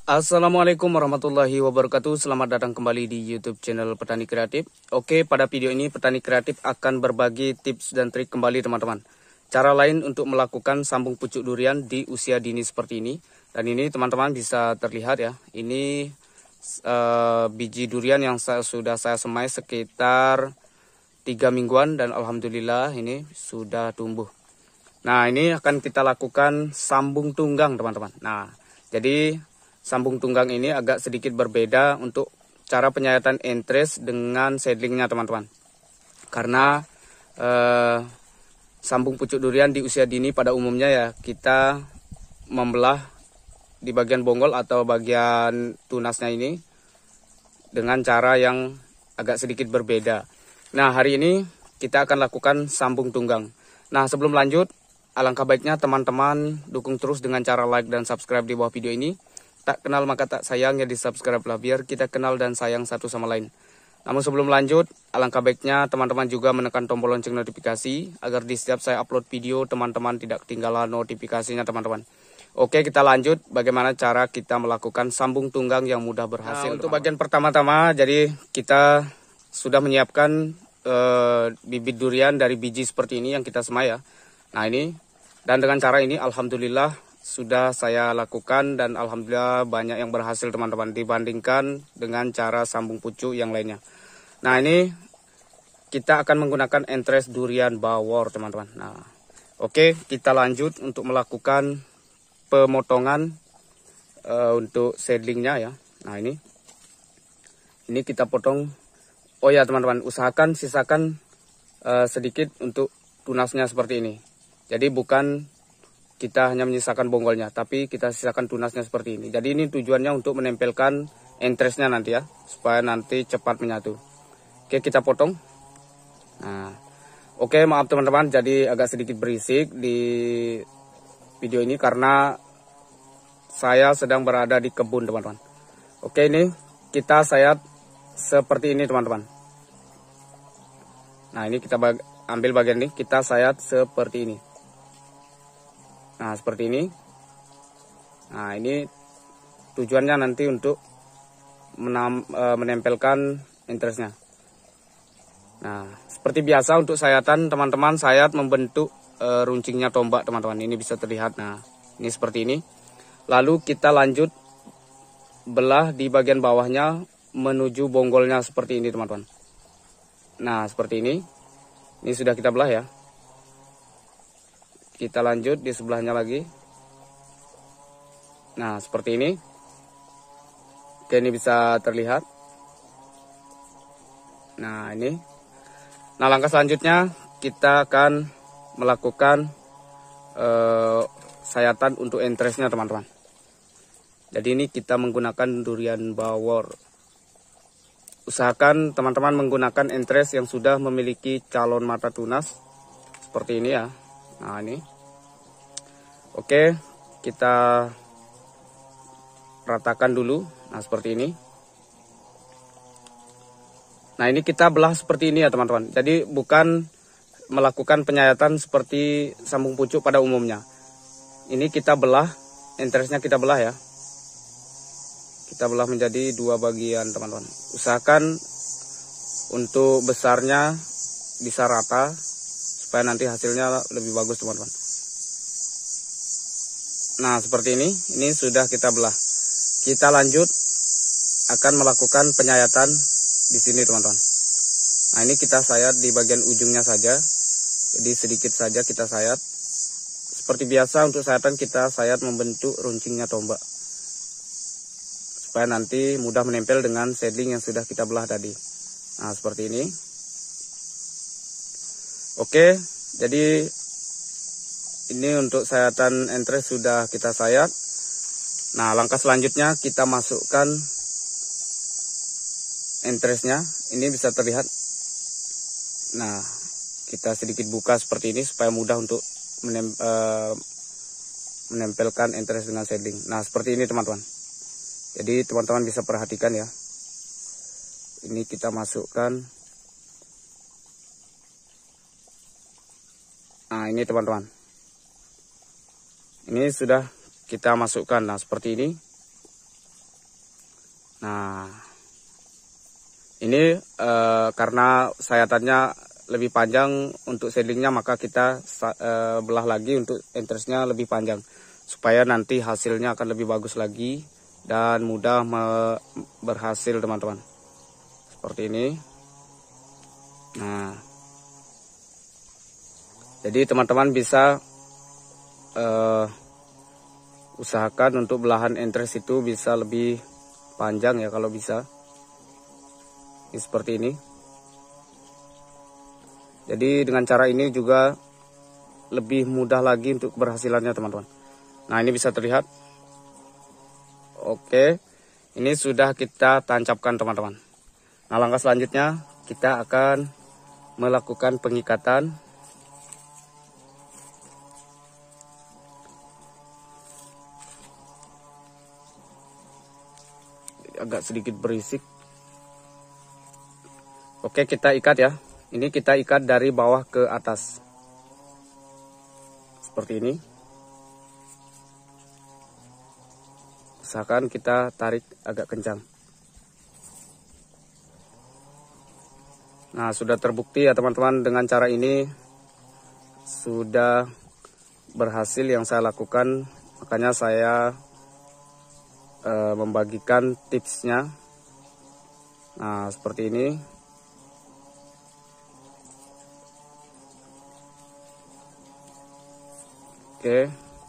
Assalamualaikum warahmatullahi wabarakatuh. Selamat datang kembali di YouTube channel Petani Kreatif. Oke, pada video ini Petani Kreatif akan berbagi tips dan trik kembali teman-teman. Cara lain untuk melakukan sambung pucuk durian di usia dini seperti ini. Dan ini teman-teman bisa terlihat ya. Ini biji durian yang sudah saya semai sekitar 3 mingguan dan alhamdulillah ini sudah tumbuh. Nah, ini akan kita lakukan sambung tunggang teman-teman. Nah, jadi sambung tunggang ini agak sedikit berbeda untuk cara penyayatan entres dengan seedlingnya teman-teman. Karena sambung pucuk durian di usia dini pada umumnya ya kita membelah di bagian bonggol atau bagian tunasnya ini dengan cara yang agak sedikit berbeda. Nah, hari ini kita akan lakukan sambung tunggang. Nah, sebelum lanjut, alangkah baiknya teman-teman dukung terus dengan cara like dan subscribe di bawah video ini. Tak kenal maka tak sayang, ya di subscribe lah biar kita kenal dan sayang satu sama lain. Namun sebelum lanjut, alangkah baiknya teman-teman juga menekan tombol lonceng notifikasi agar di setiap saya upload video teman-teman tidak ketinggalan notifikasinya teman-teman. Oke, kita lanjut bagaimana cara kita melakukan sambung tunggang yang mudah berhasil. Nah, untuk bagian pertama-tama, jadi kita sudah menyiapkan bibit durian dari biji seperti ini yang kita semai ya. Nah ini, dan dengan cara ini alhamdulillah sudah saya lakukan dan alhamdulillah banyak yang berhasil teman-teman dibandingkan dengan cara sambung pucuk yang lainnya. Nah ini kita akan menggunakan entres durian bawor teman-teman. Nah oke, kita lanjut untuk melakukan pemotongan untuk seedlingnya ya. Nah ini kita potong. Oh ya teman-teman, usahakan sisakan sedikit untuk tunasnya seperti ini. Jadi bukan kita hanya menyisakan bonggolnya, tapi kita sisakan tunasnya seperti ini. Jadi ini tujuannya untuk menempelkan entresnya nanti ya, supaya nanti cepat menyatu. Oke, kita potong. Nah, oke, maaf teman-teman, jadi agak sedikit berisik di video ini karena saya sedang berada di kebun teman-teman. Oke, ini kita sayat seperti ini teman-teman. Nah, ini kita ambil bagian ini, kita sayat seperti ini. Nah, seperti ini. Nah, ini tujuannya nanti untuk menempelkan entresnya. Nah, seperti biasa untuk sayatan, teman-teman sayat membentuk runcingnya tombak, teman-teman. Ini bisa terlihat. Nah, ini seperti ini. Lalu kita lanjut belah di bagian bawahnya menuju bonggolnya seperti ini, teman-teman. Nah, seperti ini. Ini sudah kita belah ya. Kita lanjut di sebelahnya lagi. Nah, seperti ini. Oke, ini bisa terlihat. Nah, ini. Nah, langkah selanjutnya kita akan melakukan sayatan untuk entresnya, teman-teman. Jadi ini kita menggunakan durian bawor. Usahakan teman-teman menggunakan entres yang sudah memiliki calon mata tunas. Seperti ini ya. Nah ini, oke, kita ratakan dulu. Nah seperti ini. Nah ini kita belah seperti ini ya teman-teman. Jadi bukan melakukan penyayatan seperti sambung pucuk pada umumnya. Ini kita belah, entresnya kita belah ya. Kita belah menjadi 2 bagian teman-teman. Usahakan untuk besarnya bisa rata, supaya nanti hasilnya lebih bagus teman-teman. Nah seperti ini sudah kita belah. Kita lanjut akan melakukan penyayatan di sini teman-teman. Nah ini kita sayat di bagian ujungnya saja. Jadi sedikit saja kita sayat. Seperti biasa untuk sayatan kita sayat membentuk runcingnya tombak. Supaya nanti mudah menempel dengan seedling yang sudah kita belah tadi. Nah seperti ini. Oke, jadi ini untuk sayatan entres sudah kita sayat. Nah, langkah selanjutnya kita masukkan entresnya. Ini bisa terlihat. Nah, kita sedikit buka seperti ini supaya mudah untuk menempelkan entres dengan seedling. Nah, seperti ini teman-teman. Jadi teman-teman bisa perhatikan ya. Ini kita masukkan. Nah ini teman-teman, ini sudah kita masukkan. Nah seperti ini. Nah, ini karena sayatannya lebih panjang untuk seedlingnya, maka kita belah lagi untuk entrestnya lebih panjang, supaya nanti hasilnya akan lebih bagus lagi dan mudah berhasil teman-teman. Seperti ini. Nah, jadi teman-teman bisa usahakan untuk belahan entres itu bisa lebih panjang ya kalau bisa. Ini seperti ini. Jadi dengan cara ini juga lebih mudah lagi untuk keberhasilannya teman-teman. Nah, ini bisa terlihat. Oke, ini sudah kita tancapkan teman-teman. Nah, langkah selanjutnya kita akan melakukan pengikatan. Agak sedikit berisik. Oke, kita ikat ya. Ini kita ikat dari bawah ke atas. Seperti ini. Usahakan kita tarik agak kencang. Nah, sudah terbukti ya teman-teman, dengan cara ini sudah berhasil yang saya lakukan. Makanya saya membagikan tipsnya. Nah, seperti ini. Oke,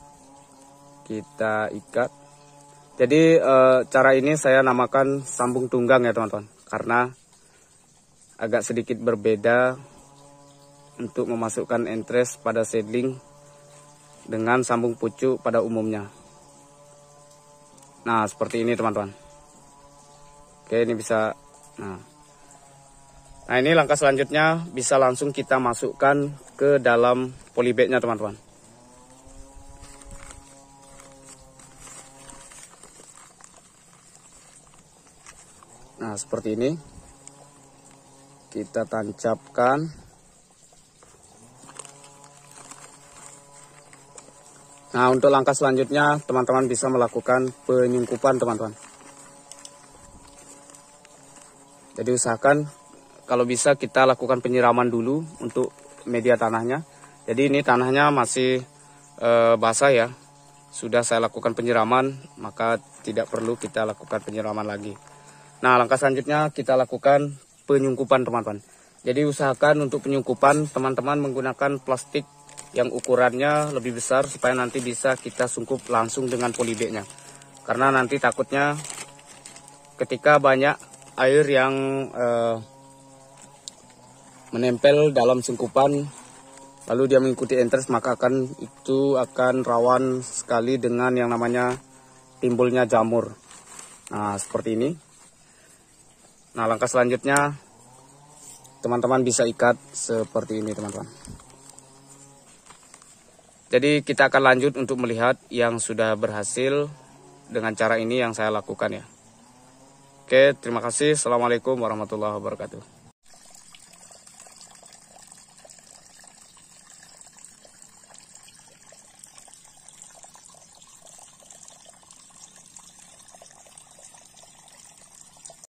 kita ikat. Jadi cara ini saya namakan sambung tunggang ya teman-teman, karena agak sedikit berbeda untuk memasukkan entres pada seedling dengan sambung pucuk pada umumnya. Nah, seperti ini teman-teman. Oke, ini bisa. Nah, ini langkah selanjutnya bisa langsung kita masukkan ke dalam polybagnya teman-teman. Nah, seperti ini. Kita tancapkan. Nah, untuk langkah selanjutnya teman-teman bisa melakukan penyungkupan teman-teman. Jadi usahakan kalau bisa kita lakukan penyiraman dulu untuk media tanahnya. Jadi ini tanahnya masih basah ya. Sudah saya lakukan penyiraman, maka tidak perlu kita lakukan penyiraman lagi. Nah, langkah selanjutnya kita lakukan penyungkupan teman-teman. Jadi usahakan untuk penyungkupan teman-teman menggunakan plastik yang ukurannya lebih besar, supaya nanti bisa kita sungkup langsung dengan polybagnya. Karena nanti takutnya ketika banyak air yang menempel dalam sungkupan lalu dia mengikuti entres, maka itu akan rawan sekali dengan yang namanya timbulnya jamur. Nah, seperti ini. Nah, langkah selanjutnya teman-teman bisa ikat seperti ini teman-teman. Jadi kita akan lanjut untuk melihat yang sudah berhasil dengan cara ini yang saya lakukan ya. Oke, terima kasih. Assalamualaikum warahmatullahi wabarakatuh.